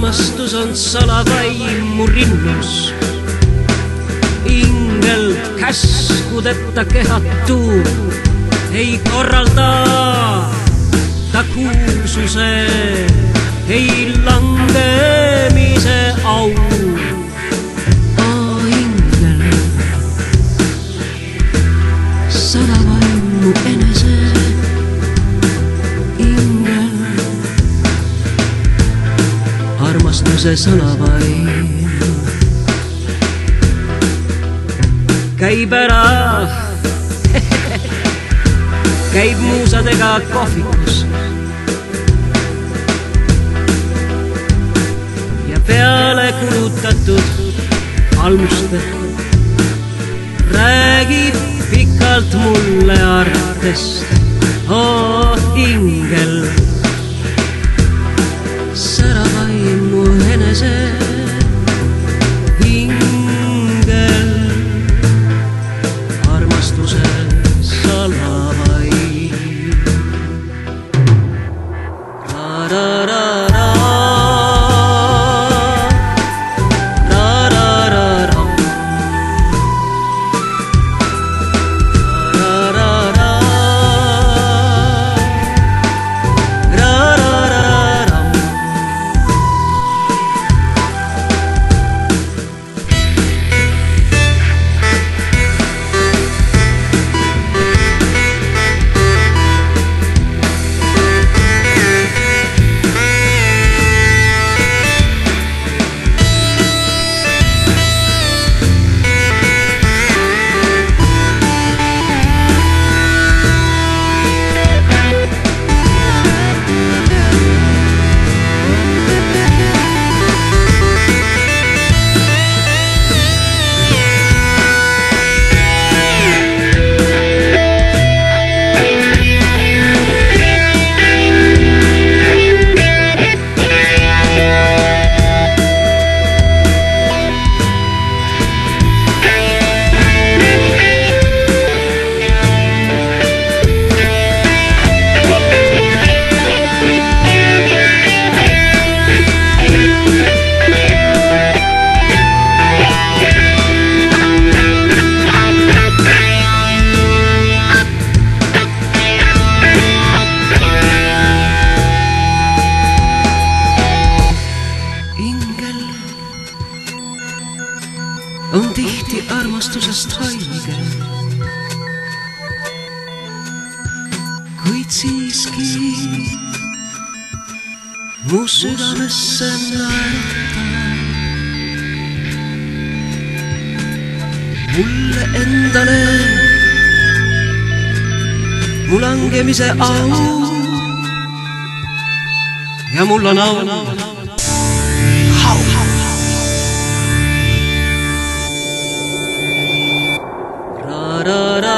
armastus on salavaim mu rinnus. Ingelt käskudeta kehatuu ei korralda ta kuulsuse, ei langemise au. Ingel, salavaim mu enese. Ingel, armastuse salavaim käib ära, käib muusadega kohvikus ja peale kulutatud almuste räägib pikalt mulle artest. Ingel, salavaim mu enese. Ingel, armastuse salavaim. Ra-ra-ra-ra, ra-ra-ra-ra, ra-ra-ra-ra, ra-ra-ra-ra. On tihti armastusest haige, kuid siiski mu südamesse naerutab. Mulle endale mu langemise au ja mul on au. Da da da